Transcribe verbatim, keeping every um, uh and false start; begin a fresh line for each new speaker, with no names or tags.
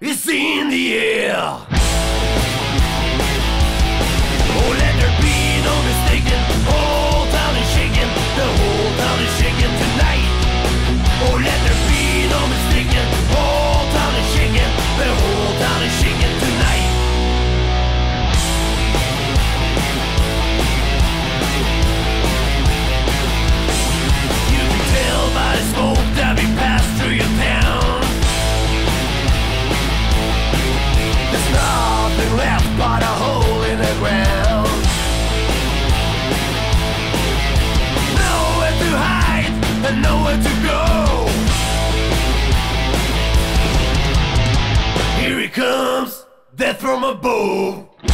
is in the air. Oh, let there be no mistaking, whole town is shaking, the whole town is shaking tonight. Oh, let there be no mistaking, whole town is shaking, the whole town is shaking tonight. You can tell by the smoke that we pass through your town. There's nothing left but a hole in the ground. Nowhere to hide and nowhere to go. Here he comes, death from above.